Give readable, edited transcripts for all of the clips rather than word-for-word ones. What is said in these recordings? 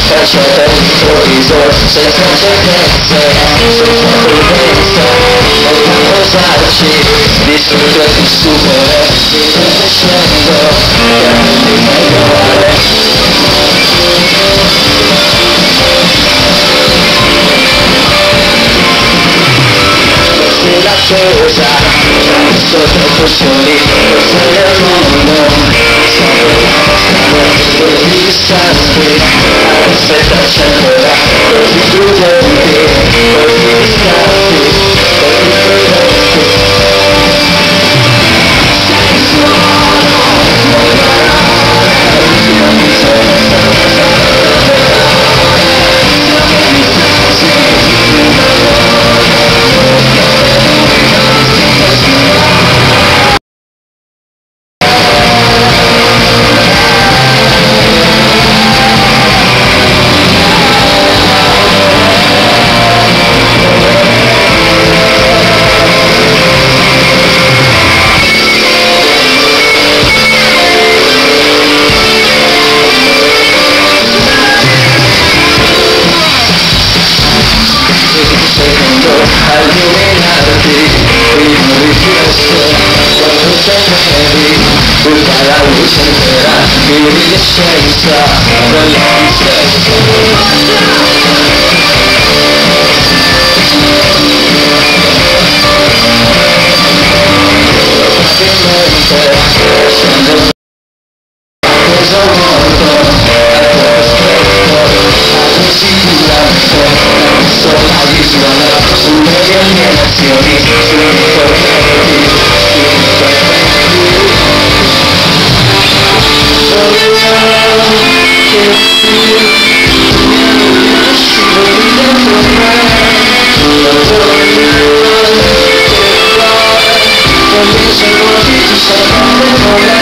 cacciata all'improvviso, senza certezze, senza prudenza, vogliamo posarci, distrutto e più stupore, sto crescendo, chiamami meglio male. Se l'attesa, sotto i cuscioni, forse al mondo, sempre disastri, aspettarci ancora, così prudenti, così distratti, così prudenti. Sei suono, le parole, io mi sono illuminarti, prima riflesso, quando temevi, tutta la luce intera, iridescenza, dell'uomo stesso. Probabilmente, scendo peso morto, a tuo cospetto, ad sicuramente, insomma di suono, sulle alienazioni, sui tormenti, sui tormenti. Vogliamo che scivoli dentro me, la voglia che vuoi, voglio se vuoi tu sarai dentro me.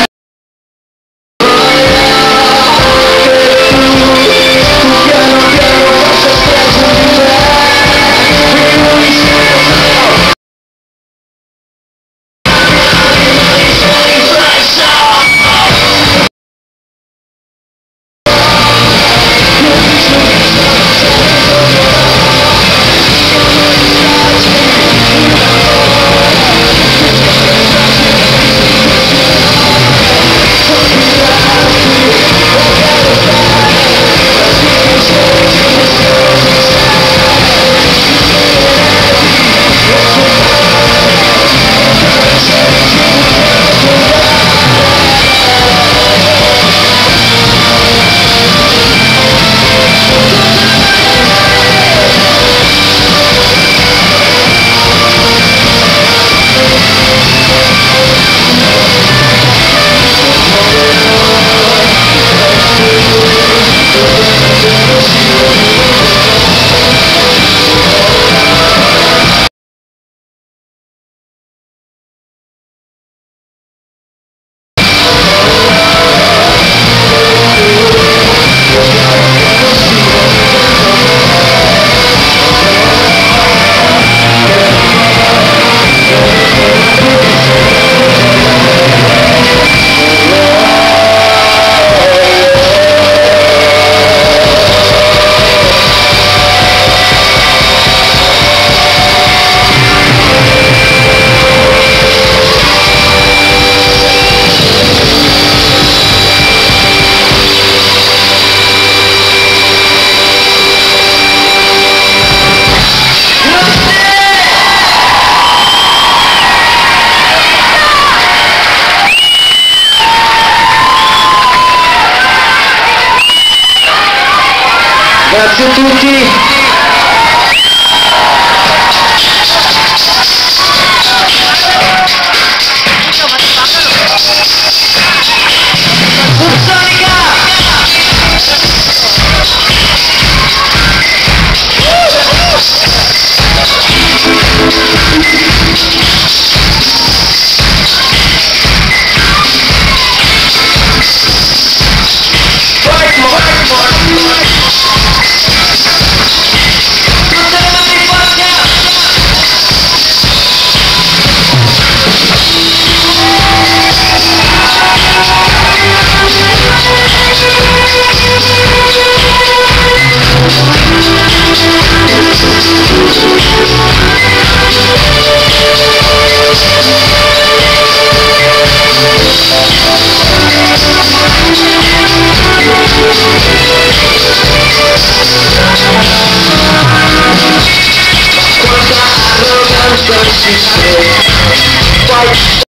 Grazie a tutti. she said, white